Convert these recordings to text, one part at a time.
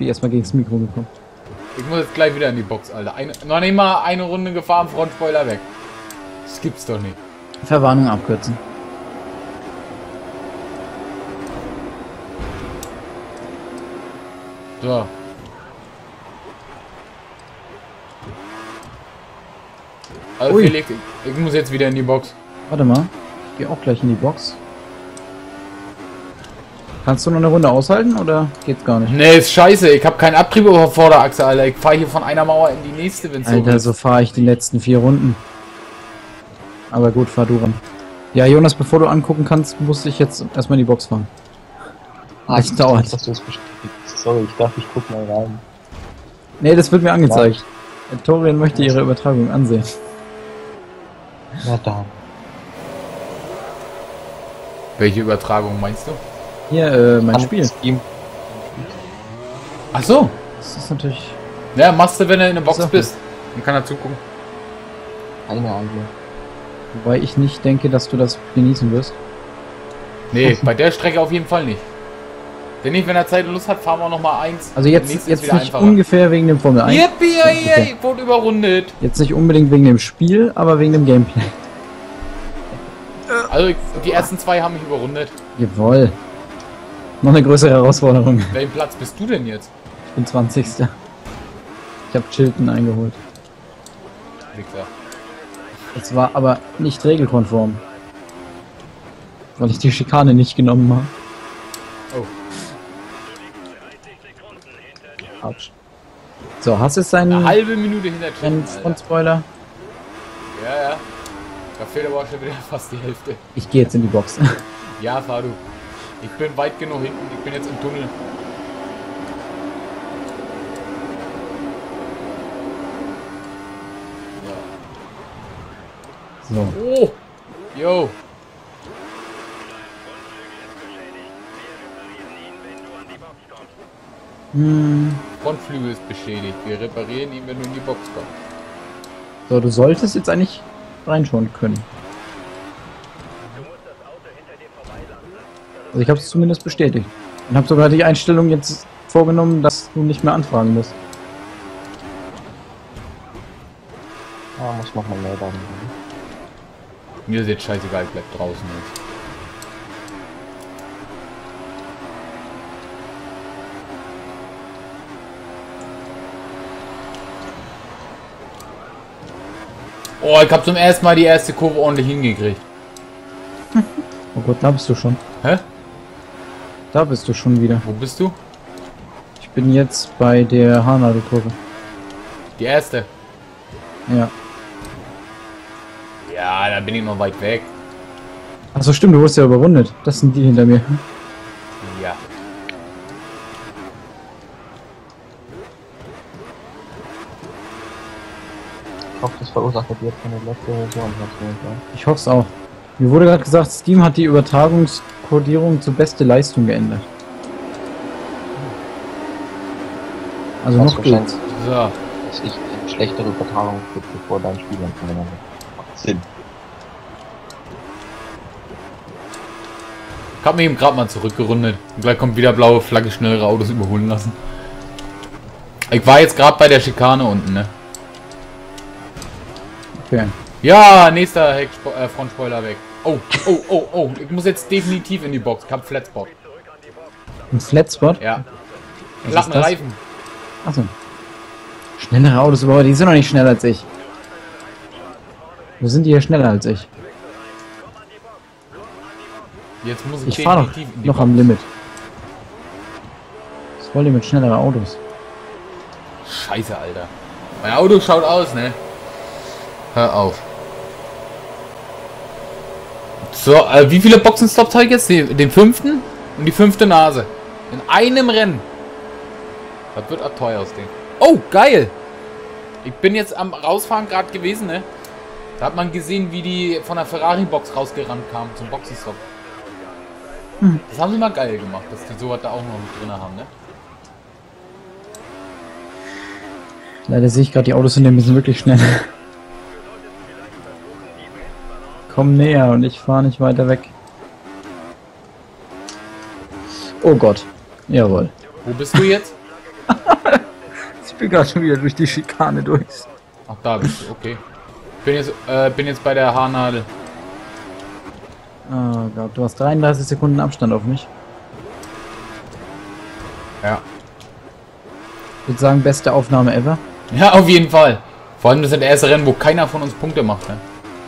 bin erstmal gegen das Mikro gekommen. Ich muss jetzt gleich wieder in die Box, Alter. Noch nicht mal eine Runde gefahren, Frontspoiler weg. Das gibt's doch nicht. Verwarnung abkürzen. So. Also Felix, ich muss jetzt wieder in die Box. Warte mal. Ich gehe auch gleich in die Box. Kannst du noch eine Runde aushalten oder geht's gar nicht? Nee, ist scheiße. Ich habe keinen Abtrieb auf der Vorderachse, Alter. Ich fahre hier von einer Mauer in die nächste, wenn's so Alter, ist. so fahre ich die letzten 4 Runden. Aber gut, fahr du ran. Ja, Jonas, bevor du angucken kannst, muss ich jetzt erstmal in die Box fahren. Das dauert. Sorry, ich dachte, ich guck mal rein. Nee, das wird mir angezeigt. Torian möchte ihre Übertragung ansehen. Na dann. Welche Übertragung meinst du? Hier, mein Spiel. Steam. Ach so. Das ist natürlich... Ja, machst du, wenn du in der Box So. bist. Dann kann er zugucken. Keine Ahnung. Wobei ich nicht denke, dass du das genießen wirst. Nee, bei der Strecke auf jeden Fall nicht. Wenn nicht, wenn er Zeit und Lust hat, fahren wir noch mal eins. Also Nächstes jetzt wieder nicht einfacher. ungefähr wegen dem Formel 1. Yippie, okay. Wurde überrundet. Jetzt nicht unbedingt wegen dem Spiel, aber wegen dem Gameplay. Also die ersten 2 haben mich überrundet. Jawohl. Noch eine größere Herausforderung. Welchen Platz bist du denn jetzt? Ich bin 20. Ich habe Chilton eingeholt. Wichser. Es war aber nicht regelkonform. Weil ich die Schikane nicht genommen habe. Oh. Autsch. So, hast du jetzt Eine seinen halbe Minute hinter Chilton, Alter. Frontspoiler? Ja, ja. Da fehlt aber auch schon wieder fast die Hälfte. Ich gehe jetzt in die Box. Ja, fahr du. Ich bin weit genug hinten. Ich bin jetzt im Tunnel. So. Oh! Yo! Frontflügel ist beschädigt. Wir reparieren ihn, wenn du in die Box kommst. So, du solltest jetzt eigentlich reinschauen können. Also ich habe es zumindest bestätigt. Und habe sogar die Einstellung jetzt vorgenommen, dass du nicht mehr anfragen musst. Ah, muss noch mal mehr da. Mir ist jetzt scheißegal, ich bleib draußen jetzt. Oh, ich habe zum ersten Mal die erste Kurve ordentlich hingekriegt. Oh Gott, da bist du schon. Hä? Da bist du schon wieder. Wo bist du? Ich bin jetzt bei der Haarnadelkurve. Die erste. Ja. Ja, da bin ich noch weit weg. Achso, stimmt, du wurdest ja überrundet. Das sind die hinter mir. Ja. Ich hoffe, das verursacht jetzt keine letzte Version. Ich hoffe es auch. Mir wurde gerade gesagt, Steam hat die Übertragungskodierung zur beste Leistung geändert. Also noch geht's. So. Dass ich eine schlechtere Übertragung kriege, bevor dein Spiel anfangen macht Sinn. Ich hab mich eben gerade mal zurückgerundet. Und gleich kommt wieder blaue Flagge, schnellere Autos überholen lassen. Ich war jetzt gerade bei der Schikane unten, ne? Okay. Ja, nächster Frontspoiler weg. Oh, oh, oh, oh. Ich muss jetzt definitiv in die Box. Ich hab Flatspot. Ein Flatspot? Ja. Was Glatten ist das? Reifen. Achso. Schnellere Autos, aber die sind noch nicht schneller als ich. Wo sind die hier schneller als ich? Jetzt muss ich Ich fahre definitiv in die noch Box. am Limit. Was wollt ihr mit schnelleren Autos? Scheiße, Alter. Mein Auto schaut aus, ne? Hör auf. So, wie viele Boxenstops habe ich jetzt? Den 5. und die 5. Nase. In einem Rennen. Das wird auch teuer aus dem. Oh, geil! Ich bin jetzt am Rausfahren gerade gewesen, ne? Da hat man gesehen, wie die von der Ferrari-Box rausgerannt kamen zum Boxenstopp. Das haben sie mal geil gemacht, dass die sowas da auch noch mit drin haben, ne? Leider sehe ich gerade, die Autos sind ein bisschen wirklich schnell. Komm näher und ich fahre nicht weiter weg. Oh Gott. Jawohl. Wo bist du jetzt? Ich bin gerade schon wieder durch die Schikane durch. Ach, da bist du, okay. Bin jetzt bei der Haarnadel. Oh Gott, du hast 33 Sekunden Abstand auf mich. Ja. Ich würde sagen, beste Aufnahme ever. Ja, auf jeden Fall. Vor allem das sind erste Rennen, wo keiner von uns Punkte macht. Ne?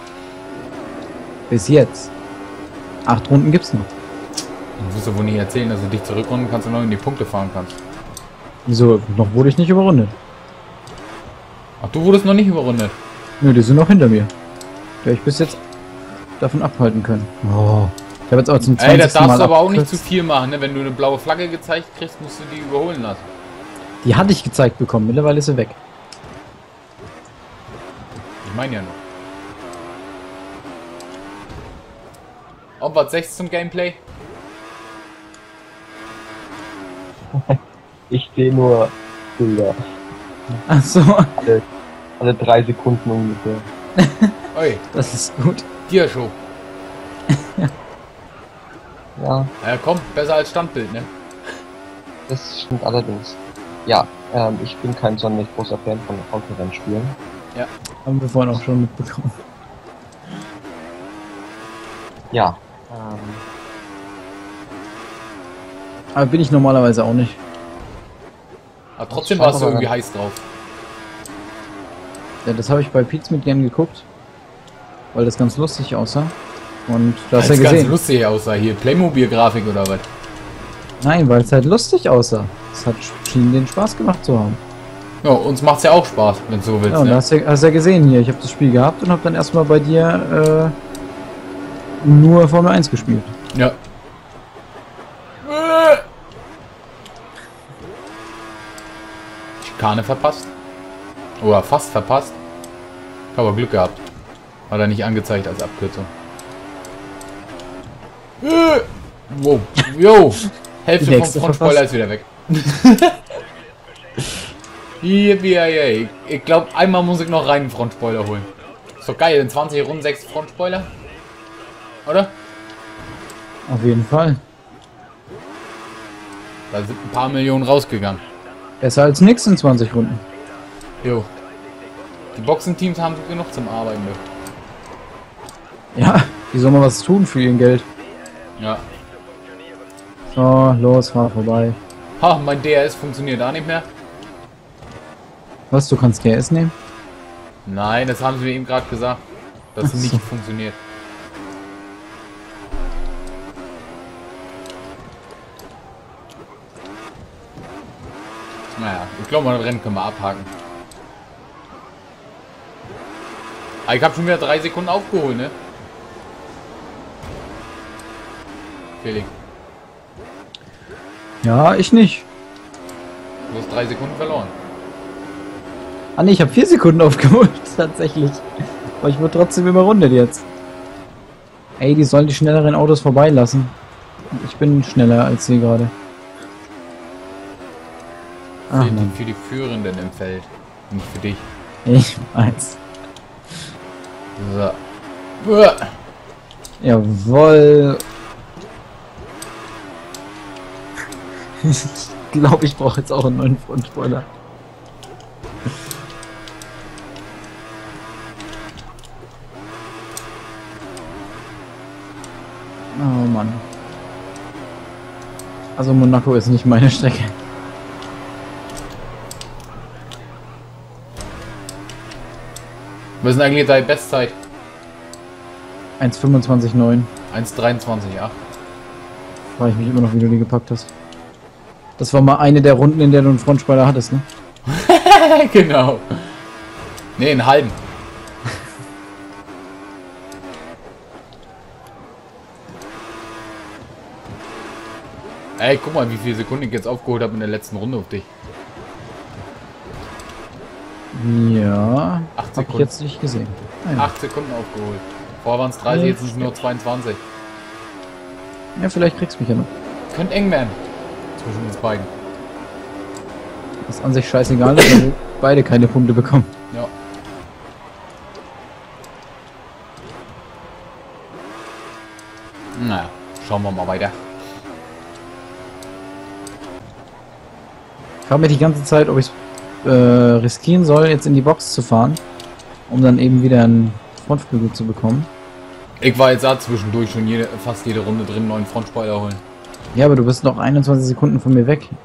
Bis jetzt. 8 Runden gibt's noch. Ich wusste wohl nicht erzählen, dass du dich zurückrunden kannst und noch in die Punkte fahren kannst. Wieso? Noch wurde ich nicht überrundet. Ach, du wurdest noch nicht überrundet. Nö, die sind noch hinter mir. Der ich bis jetzt davon abhalten können. Oh. Ich habe jetzt auch zum 20. Ey, das darfst Mal du aber auch nicht abgekürzt. zu viel machen. Ne? Wenn du eine blaue Flagge gezeigt kriegst, musst du die überholen lassen. Die hatte ich gezeigt bekommen. Mittlerweile ist sie weg. Ich meine ja nur. Ob was 6 zum Gameplay? Ich sehe nur Bilder. Ach so, Alle 3 Sekunden ungefähr. Oi, das ist gut. Tiershow. Ja, Ja komm, besser als Standbild, ne? das stimmt allerdings. Ja, ich bin kein sonderlich großer Fan von Autorennspielen. Haben wir vorhin auch schon mitbekommen. Ja, Aber bin ich normalerweise auch nicht. Aber trotzdem warst du irgendwie heiß drauf. Ja, das habe ich bei Pizza mit gern geguckt. Weil das ganz lustig aussah. Und du hast Das ja ganz gesehen. lustig aussah. Hier, Playmobil-Grafik oder was? Nein, weil es halt lustig aussah. Es hat schien den Spaß gemacht zu haben. Ja, uns macht's ja auch Spaß, wenn du so willst, Ja, und ne? hast ja gesehen hier. Ich habe das Spiel gehabt und habe dann erstmal bei dir nur Formel 1 gespielt. Ja. Schikane verpasst. Oder fast verpasst. Ich habe aber Glück gehabt. Hat er nicht angezeigt als Abkürzung. Wow. Jo. Hälfte vom nächste Frontspoiler ist wieder weg. Yippie. Ich glaube, einmal muss ich noch rein einen Frontspoiler holen. Ist doch geil, in 20 Runden 6 Frontspoiler. Oder? Auf jeden Fall. Da sind ein paar Millionen rausgegangen. Besser als nix in 20 Runden. Jo. Die Boxenteams haben genug zum Arbeiten. Ne? Ja, die sollen mal was tun für ihr Geld. Ja. So, los, fahr vorbei. Ha, mein DRS funktioniert da nicht mehr. Was, du kannst DRS nehmen? Nein, das haben sie mir eben gerade gesagt, dass es Ach so. nicht funktioniert. Naja, ich glaube, das Rennen können wir abhaken. Ah, ich habe schon wieder 3 Sekunden aufgeholt, ne? Felix, Ja, ich nicht. du hast 3 Sekunden verloren. Ah ne, ich habe 4 Sekunden aufgeholt, tatsächlich. Aber ich wurde trotzdem überrundet jetzt. Ey, die sollen die schnelleren Autos vorbeilassen. Ich bin schneller als sie gerade. Ach Mann, Für die Führenden im Feld, nicht für dich. ich weiß. So. Uah. Jawohl. Ich glaube, ich brauche jetzt auch einen neuen Frontspoiler. Oh Mann. Also Monaco ist nicht meine Strecke. Was ist denn eigentlich deine Bestzeit? 1,25,9. 1,23,8. Frage ich mich immer noch, wie du die gepackt hast. Das war mal eine der Runden, in der du einen Frontspoiler hattest, ne? Genau. Ne, einen halben. Ey, guck mal, wie viele Sekunden ich jetzt aufgeholt habe in der letzten Runde auf dich. Ja. 8 Hab ich Sekunden. jetzt nicht gesehen. Ah, ja. 8 Sekunden aufgeholt. Vorher waren es 30, jetzt sind es nur 22. Ja, vielleicht kriegst du mich ja noch. Könnte eng werden. Zwischen uns beiden. Ist an sich scheißegal, weil wir beide keine Punkte bekommen. Ja. Naja, schauen wir mal weiter. frage mich die ganze Zeit, ob ich riskieren soll, jetzt in die Box zu fahren, um dann eben wieder einen Frontflügel zu bekommen. Ich war jetzt da zwischendurch schon fast jede Runde drin, neuen Frontspoiler holen. Ja, aber du bist noch 21 Sekunden von mir weg.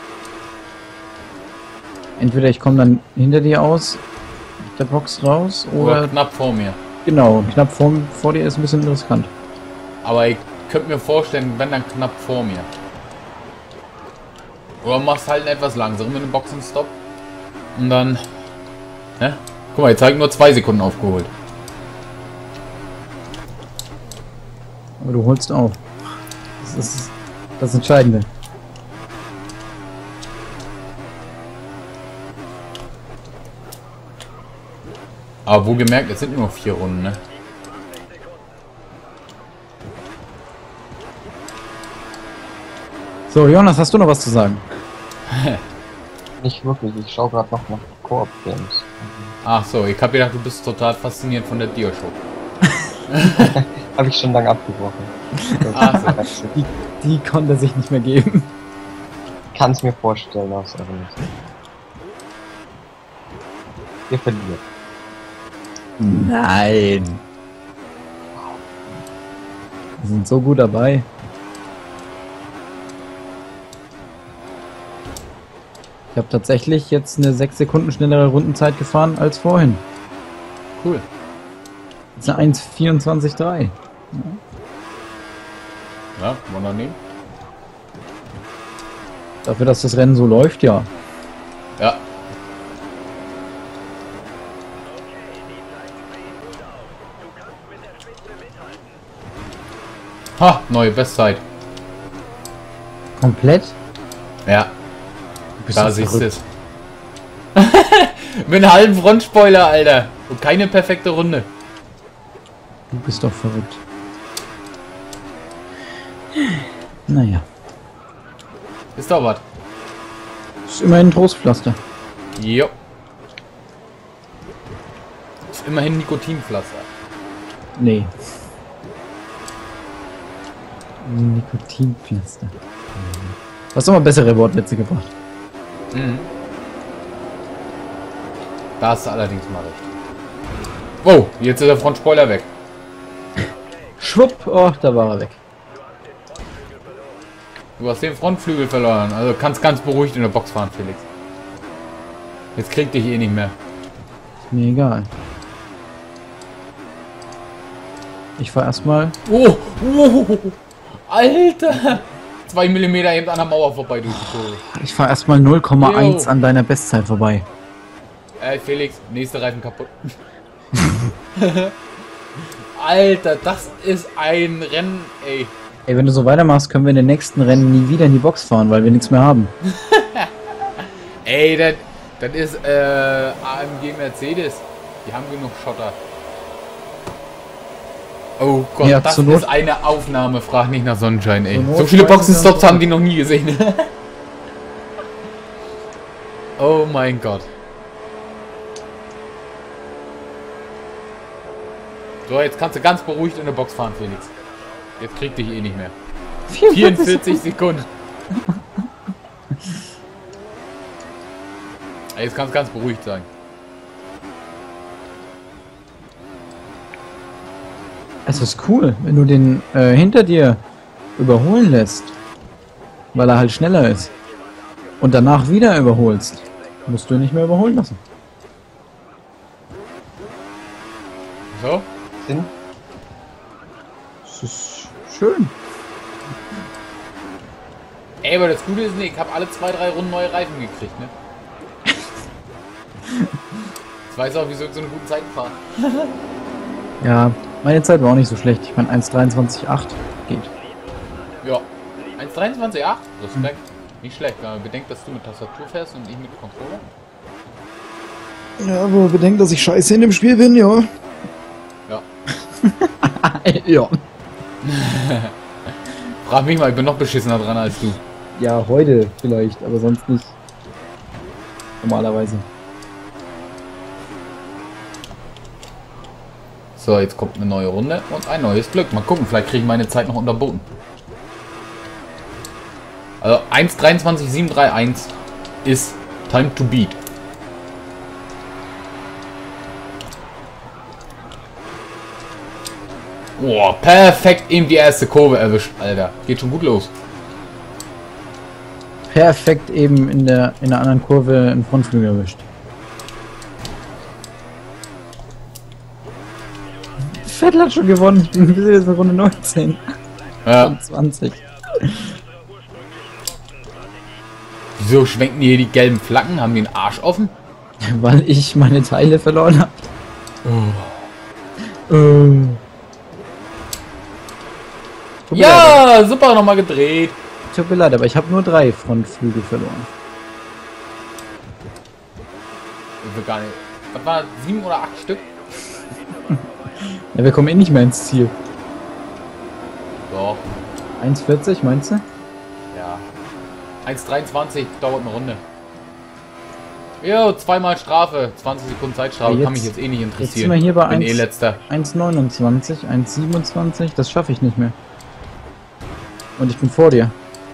Entweder ich komme dann hinter dir aus der Box raus oder knapp vor mir. genau, knapp vor dir ist ein bisschen riskant. Aber ich könnte mir vorstellen, wenn dann knapp vor mir. Oder machst halt einen etwas langsamer mit dem Boxenstopp. Und dann... Ne? Guck mal, jetzt habe ich nur 2 Sekunden aufgeholt. Aber du holst auf. Das ist das Entscheidende. Aber wo gemerkt, es sind nur noch 4 Runden, ne? So, Jonas, hast du noch was zu sagen? Nicht wirklich, ich schaue gerade noch nach Koop-Games. Ach so, ich habe gedacht, du bist total fasziniert von der Dio-Show. Habe ich schon lange abgebrochen. Ach so. Die konnte er sich nicht mehr geben. Kann es mir vorstellen, aus aber nicht. Ihr verliert. Nein. Wir sind so gut dabei. Ich habe tatsächlich jetzt eine 6 Sekunden schnellere Rundenzeit gefahren als vorhin. Cool. Jetzt eine 1,24,3. Ja, wollen wir nehmen? Dafür, dass das Rennen so läuft, ja. Ja. Ha, neue Bestzeit. Komplett? Ja, Bist da du siehst du verrückt? es. Mit einem halben Frontspoiler, Alter. Und keine perfekte Runde. Du bist doch verrückt. Naja. Ist doch was. Ist immerhin ein Trostpflaster. Jo. Ist immerhin Nikotinpflaster. Nee. Nikotinpflaster. Du hast doch mal bessere Wortwitze gebracht. Mhm. Da hast du allerdings mal recht. Oh, jetzt ist der Frontspoiler weg. Schwupp, oh, da war er weg. Du hast den Frontflügel verloren. Also kannst ganz beruhigt in der Box fahren, Felix. Jetzt kriegt dich eh nicht mehr. Ist mir egal. Ich fahr erstmal. Oh, Alter! 2 mm eben an der Mauer vorbei, du Vogel. Ich fahr erstmal 0,1 an deiner Bestzeit vorbei. Felix, nächster Reifen kaputt. Alter, das ist ein Rennen, ey. Ey, wenn du so weitermachst, können wir in den nächsten Rennen nie wieder in die Box fahren, weil wir nichts mehr haben. Ey, das ist AMG Mercedes. Die haben genug Schotter. Oh Gott, Ja, das zur Not- ist eine Aufnahme. Frag nicht nach Sonnenschein, ey. Zur Not So viele schmeißen Boxenstops wir- haben die noch nie gesehen. Oh mein Gott. So, jetzt kannst du ganz beruhigt in der Box fahren, Felix. Jetzt krieg dich eh nicht mehr. 44 Sekunden. Jetzt kannst du ganz beruhigt sein. Es ist cool, wenn du den hinter dir überholen lässt, weil er halt schneller ist. Und danach wieder überholst. Musst du ihn nicht mehr überholen lassen. So? Sinn? Das ist schön. Ey, aber das Gute ist, nee, ich habe alle 2-3 Runden neue Reifen gekriegt, ne? Jetzt weiß auch, wieso ich so eine gute Zeit fahre. Ja, meine Zeit war auch nicht so schlecht. Ich meine 1,23,8 geht. Ja. 1,23,8? Respekt. Nicht schlecht, wenn man bedenkt, dass du mit Tastatur fährst und ich mit Controller. Ja, aber bedenkt, dass ich scheiße in dem Spiel bin, ja. Ja. Ja. Frag mich mal, ich bin noch beschissener dran als du. Ja, heute vielleicht, aber sonst nicht. Normalerweise. So, jetzt kommt eine neue Runde und ein neues Glück. Mal gucken, vielleicht kriege ich meine Zeit noch unterboten. Also 1,23,731. ist Time to Beat. Boah, perfekt eben die erste Kurve erwischt, Alter. Geht schon gut los. Perfekt eben in der anderen Kurve einen Frontflügel erwischt. Vettel hat schon gewonnen. Wir sind jetzt in Runde 19. Ja. Und 20. Wieso schwenken die hier die gelben Flaggen? Haben die den Arsch offen? Weil ich meine Teile verloren habe. Ja, super, nochmal gedreht. Tut mir leid, aber ich habe nur 3 Frontflügel verloren. Ich will gar nicht. Was war 7 oder 8 Stück? Ja, wir kommen eh nicht mehr ins Ziel. Doch. 1,40 meinst du? Ja. 1,23 dauert eine Runde. Jo, zweimal Strafe. 20 Sekunden Zeitstrafe. Ja, Kann mich jetzt eh nicht Jetzt sind interessieren. wir hier bei Bin eh letzter. 1,29, 1,27. Das schaffe ich nicht mehr. Und ich bin vor dir.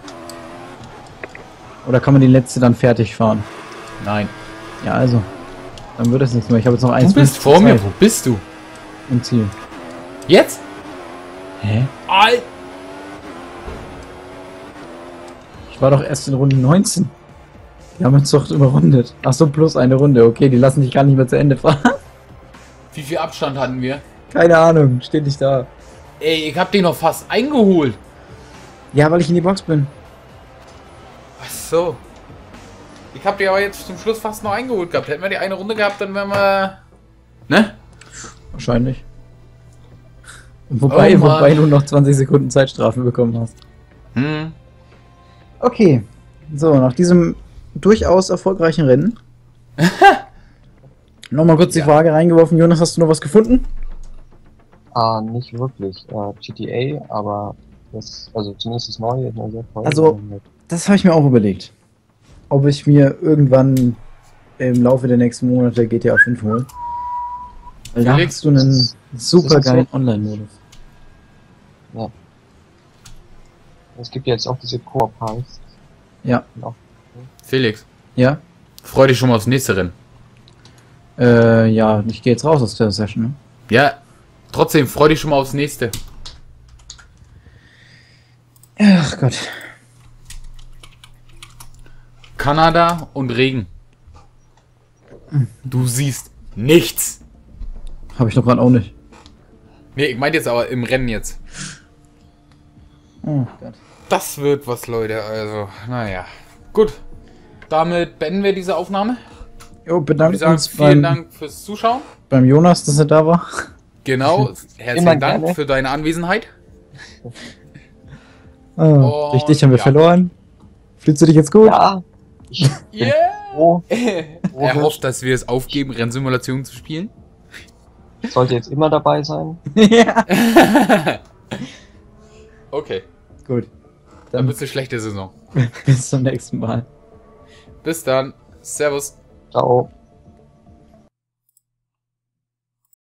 Oder kann man die letzte dann fertig fahren? Nein. Ja, also. Dann wird das nichts mehr. Ich habe jetzt noch 1,50 Du bist vor mir. Wo bist du? im Ziel. Jetzt? Hä? Alter. Ich war doch erst in Runde 19. Die haben uns doch überrundet. Ach so, plus eine Runde. Okay, die lassen dich gar nicht mehr zu Ende fahren. Wie viel Abstand hatten wir? Keine Ahnung, steht nicht da. Ey, ich hab den noch fast eingeholt. Ja, weil ich in die Box bin. Ach so. Ich hab die aber jetzt zum Schluss fast noch eingeholt gehabt. Hätten wir die eine Runde gehabt, dann wären wir... Ne? Wahrscheinlich. Wobei, Oh Mann. wobei du noch 20 Sekunden Zeitstrafe bekommen hast. Hm. Okay. So, nach diesem durchaus erfolgreichen Rennen. Nochmal kurz die Frage reingeworfen. Jonas, hast du noch was gefunden? Nicht wirklich. GTA, aber das, also zumindest das Neue ist noch sehr toll. Also- Das habe ich mir auch überlegt. Ob ich mir irgendwann im Laufe der nächsten Monate GTA 5 hole. Weil da Felix, hast du einen super das so? geilen Online-Modus. Es gibt ja jetzt auch diese Koop-Heists. Ja. Felix, Ja? freu dich schon mal aufs nächste Rennen. Ja, ich gehe jetzt raus aus der Session, ne? Ja, trotzdem, freu dich schon mal aufs nächste. Ach Gott. Kanada und Regen. Du siehst nichts. Habe ich doch gerade auch nicht. Nee, ich meinte jetzt aber im Rennen jetzt. Oh Gott. Das wird was, Leute. Also, naja. Gut. Damit beenden wir diese Aufnahme. Jo, Ich bedanke sage uns vielen Dank fürs Zuschauen. beim Jonas, dass er da war. Genau. Immer Herzlichen Dank gerne. für deine Anwesenheit. Durch dich haben wir ja. verloren. Fühlst du dich jetzt gut? Ja, ich Yeah! froh, Er hofft, dass wir es aufgeben, Rennsimulationen zu spielen. ich sollte jetzt immer dabei sein. Ja. Okay. Gut. Dann Dann wird es eine schlechte Saison. bis zum nächsten Mal. Bis dann. Servus. Ciao.